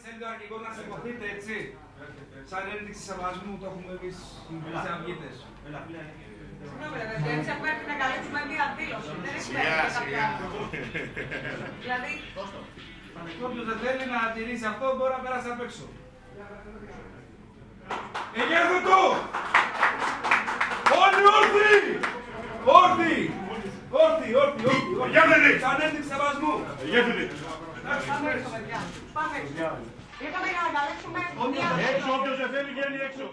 θέλει το αρχικό να σηκωθείτε, έτσι. Σαν ένδειξη σεβασμού το έχουμε εμείς οι Χρυσαυγίτες. Συγγνώμη, εμείς έχουμε έρθει να καλέσουμε μία δήλωση. Δεν έχουμε έρθει κάποια. Δηλαδή. Όποιος δεν θέλει να τηρήσει αυτό μπορεί να περάσει απ' έξω. Εγέρδωτο! Όλοι όρθιοι! Όρθιοι! Όρθιοι, όρθιοι, όρθιοι! Σαν ένδειξη σεβασμού! Πάμε έξω, παιδιά. Πάμε έξω. Ήρθαμε για να καλέσουμε μία δήλωση. Έξω, όποιος δεν θέλει βγαίνει έξω.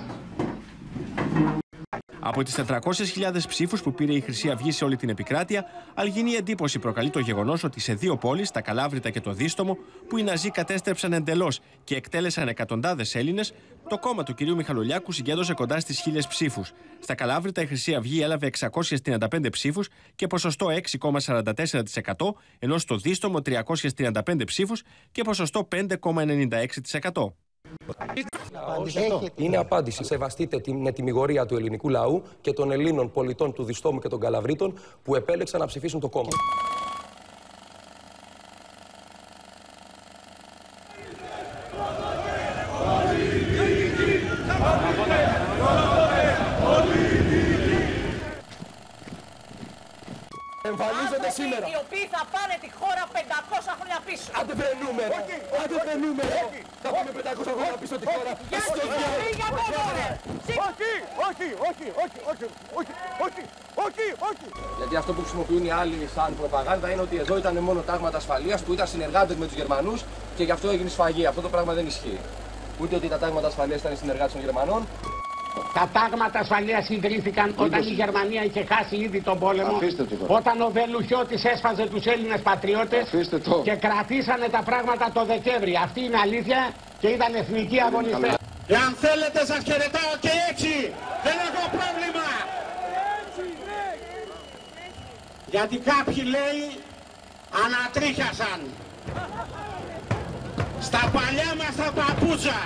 Από τις 400.000 ψήφους που πήρε η Χρυσή Αυγή σε όλη την επικράτεια, αλγινή εντύπωση προκαλεί το γεγονός ότι σε δύο πόλεις, τα Καλάβρητα και το Δίστομο, που οι Ναζί κατέστρεψαν εντελώς και εκτέλεσαν εκατοντάδες Έλληνες, το κόμμα του κυρίου Μιχαλολιάκου συγκέντρωσε κοντά στις 1.000 ψήφους. Στα Καλάβρητα η Χρυσή Αυγή έλαβε 635 ψήφους και ποσοστό 6,44%, ενώ στο Δίστομο 335 ψήφους και ποσοστό 5,96%. Είναι απάντηση. Σεβαστείτε την ετυμηγορία του ελληνικού λαού και των Ελλήνων πολιτών του Διστόμου και των Καλαβρίτων που επέλεξαν να ψηφίσουν το κόμμα. Εμφανίζονται σήμερα. Οι οποίοι θα πάνε τη χώρα 500 χρόνια πίσω. Άντε βρε νούμερο. Άντε βρε νούμερο. Θα πάμε 500 χρόνια πίσω τη χώρα. Όχι. Γιατί αυτό που χρησιμοποιούν οι άλλοι σαν προπαγάνδα είναι ότι εδώ ήταν μόνο τάγματα ασφαλείας που ήταν συνεργάτες με τους Γερμανούς και γι' αυτό έγινε σφαγή. Αυτό το πράγμα δεν ισχύει. Ούτε ότι τα τάγματα ασφαλείας ήταν συνεργάτες των Γερμανών. Τα τάγματα ασφαλείας ιδρύθηκαν όταν η Γερμανία είχε χάσει ήδη τον πόλεμο, όταν ο Βελουχιώτης έσφαζε τους Έλληνες πατριώτες και κρατήσανε τα πράγματα το Δεκέμβρη. Αυτή είναι αλήθεια και ήταν εθνικοί αγωνιστές. Εάν θέλετε σας χαιρετάω και έτσι, δεν έχω πρόβλημα. Γιατί κάποιοι λέει ανατρίχιασαν στα παλιά μας τα παπούτσα.